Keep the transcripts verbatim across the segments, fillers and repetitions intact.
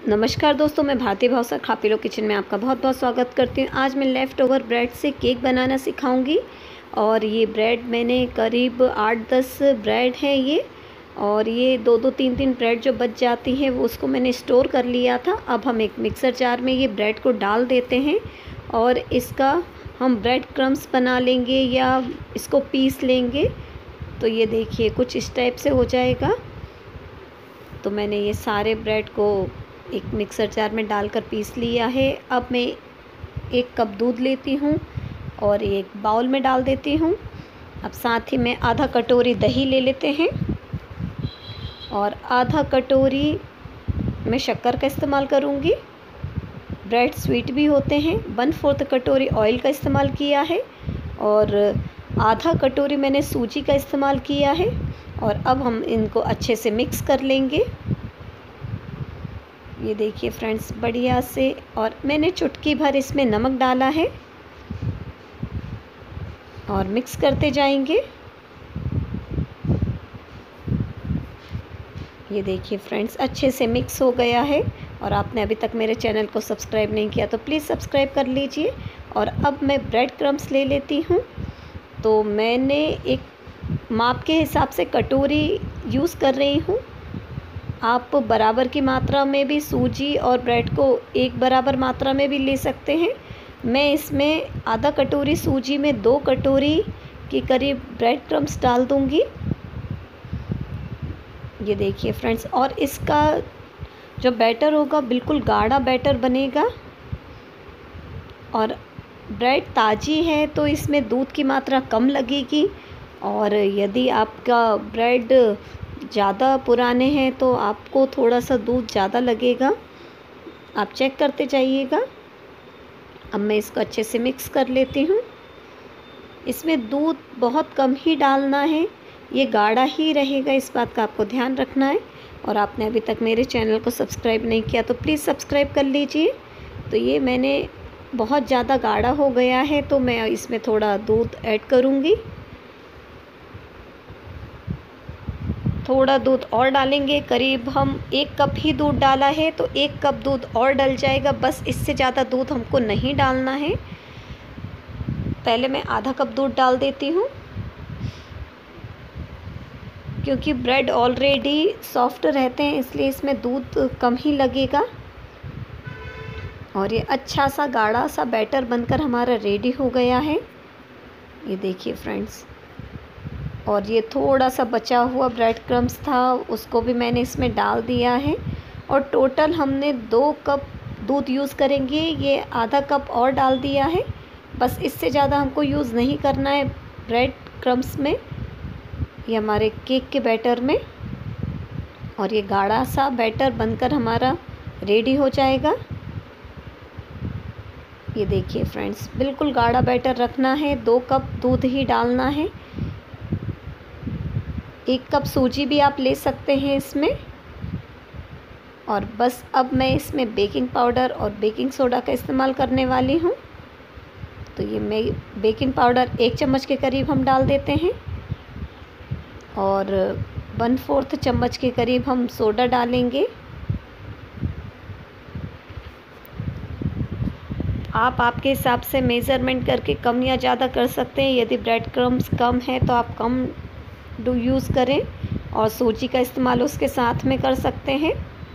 नमस्कार दोस्तों, मैं भारती भावसार खापीलो किचन में आपका बहुत बहुत स्वागत करती हूँ। आज मैं लेफ़्ट ओवर ब्रेड से केक बनाना सिखाऊंगी। और ये ब्रेड मैंने करीब आठ दस ब्रेड है ये, और ये दो दो तीन तीन ब्रेड जो बच जाती हैं वो उसको मैंने स्टोर कर लिया था। अब हम एक मिक्सर जार में ये ब्रेड को डाल देते हैं और इसका हम ब्रेड क्रम्स बना लेंगे या इसको पीस लेंगे। तो ये देखिए कुछ इस टाइप से हो जाएगा। तो मैंने ये सारे ब्रेड को एक मिक्सर जार में डालकर पीस लिया है। अब मैं एक कप दूध लेती हूँ और एक बाउल में डाल देती हूँ। अब साथ ही मैं आधा कटोरी दही ले लेते हैं और आधा कटोरी मैं शक्कर का इस्तेमाल करूँगी। ब्रेड स्वीट भी होते हैं। वन फोर्थ कटोरी ऑयल का इस्तेमाल किया है और आधा कटोरी मैंने सूजी का इस्तेमाल किया है। और अब हम इनको अच्छे से मिक्स कर लेंगे। ये देखिए फ्रेंड्स, बढ़िया से। और मैंने चुटकी भर इसमें नमक डाला है और मिक्स करते जाएंगे। ये देखिए फ्रेंड्स, अच्छे से मिक्स हो गया है। और आपने अभी तक मेरे चैनल को सब्सक्राइब नहीं किया तो प्लीज़ सब्सक्राइब कर लीजिए। और अब मैं ब्रेड क्रम्स ले लेती हूँ। तो मैंने एक माप के हिसाब से कटोरी यूज़ कर रही हूँ। आप बराबर की मात्रा में भी सूजी और ब्रेड को एक बराबर मात्रा में भी ले सकते हैं। मैं इसमें आधा कटोरी सूजी में दो कटोरी के करीब ब्रेड क्रम्स डाल दूंगी। ये देखिए फ्रेंड्स, और इसका जो बैटर होगा बिल्कुल गाढ़ा बैटर बनेगा। और ब्रेड ताज़ी है तो इसमें दूध की मात्रा कम लगेगी। और यदि आपका ब्रेड ज़्यादा पुराने हैं तो आपको थोड़ा सा दूध ज़्यादा लगेगा। आप चेक करते जाइएगा। अब मैं इसको अच्छे से मिक्स कर लेती हूँ। इसमें दूध बहुत कम ही डालना है, ये गाढ़ा ही रहेगा, इस बात का आपको ध्यान रखना है। और आपने अभी तक मेरे चैनल को सब्सक्राइब नहीं किया तो प्लीज़ सब्सक्राइब कर लीजिए। तो ये मैंने बहुत ज़्यादा गाढ़ा हो गया है तो मैं इसमें थोड़ा दूध ऐड करूँगी। थोड़ा दूध और डालेंगे। करीब हम एक कप ही दूध डाला है तो एक कप दूध और डल जाएगा, बस इससे ज़्यादा दूध हमको नहीं डालना है। पहले मैं आधा कप दूध डाल देती हूँ क्योंकि ब्रेड ऑलरेडी सॉफ्ट रहते हैं, इसलिए इसमें दूध कम ही लगेगा। और ये अच्छा सा गाढ़ा सा बैटर बनकर हमारा रेडी हो गया है। ये देखिए फ्रेंड्स, और ये थोड़ा सा बचा हुआ ब्रेड क्रम्स था उसको भी मैंने इसमें डाल दिया है। और टोटल हमने दो कप दूध यूज़ करेंगे, ये आधा कप और डाल दिया है। बस इससे ज़्यादा हमको यूज़ नहीं करना है ब्रेड क्रम्स में, ये हमारे केक के बैटर में। और ये गाढ़ा सा बैटर बनकर हमारा रेडी हो जाएगा। ये देखिए फ्रेंड्स, बिल्कुल गाढ़ा बैटर रखना है। दो कप दूध ही डालना है। एक कप सूजी भी आप ले सकते हैं इसमें। और बस अब मैं इसमें बेकिंग पाउडर और बेकिंग सोडा का इस्तेमाल करने वाली हूँ। तो ये मैं बेकिंग पाउडर एक चम्मच के करीब हम डाल देते हैं और वन फोर्थ चम्मच के करीब हम सोडा डालेंगे। आप आपके हिसाब से मेज़रमेंट करके कम या ज़्यादा कर सकते हैं। यदि ब्रेड क्रम्स कम है तो आप कम डू यूज़ करें और सूजी का इस्तेमाल उसके साथ में कर सकते हैं।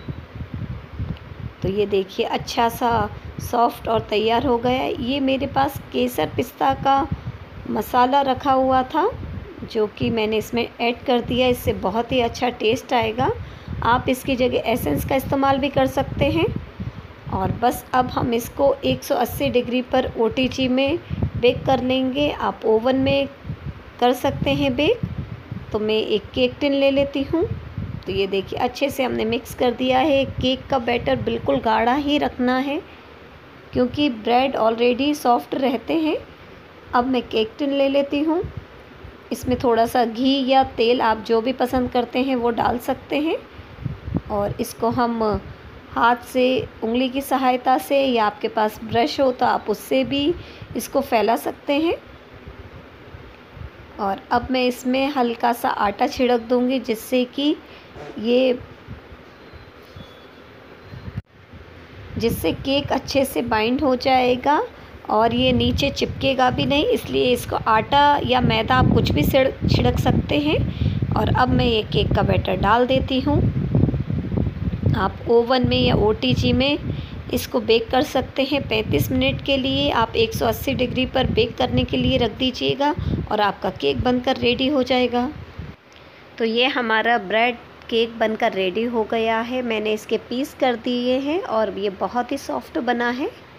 तो ये देखिए अच्छा सा सॉफ्ट और तैयार हो गया है। ये मेरे पास केसर पिस्ता का मसाला रखा हुआ था जो कि मैंने इसमें ऐड कर दिया, इससे बहुत ही अच्छा टेस्ट आएगा। आप इसकी जगह एसेंस का इस्तेमाल भी कर सकते हैं। और बस अब हम इसको एक सौ अस्सी डिग्री पर ओ टी जी में बेक कर लेंगे। आप ओवन में कर सकते हैं बेक। तो मैं एक केक टिन ले लेती हूँ। तो ये देखिए अच्छे से हमने मिक्स कर दिया है। केक का बैटर बिल्कुल गाढ़ा ही रखना है क्योंकि ब्रेड ऑलरेडी सॉफ्ट रहते हैं। अब मैं केक टिन ले लेती हूँ। इसमें थोड़ा सा घी या तेल आप जो भी पसंद करते हैं वो डाल सकते हैं। और इसको हम हाथ से उंगली की सहायता से या आपके पास ब्रश हो तो आप उससे भी इसको फैला सकते हैं। और अब मैं इसमें हल्का सा आटा छिड़क दूंगी जिससे कि ये जिससे केक अच्छे से बाइंड हो जाएगा और ये नीचे चिपकेगा भी नहीं, इसलिए इसको आटा या मैदा आप कुछ भी छिड़ छिड़क सकते हैं। और अब मैं ये केक का बैटर डाल देती हूँ। आप ओवन में या ओटीजी में इसको बेक कर सकते हैं पैंतीस मिनट के लिए। आप एक सौ अस्सी डिग्री पर बेक करने के लिए रख दीजिएगा और आपका केक बनकर रेडी हो जाएगा। तो ये हमारा ब्रेड केक बनकर रेडी हो गया है। मैंने इसके पीस कर दिए हैं और ये बहुत ही सॉफ्ट बना है।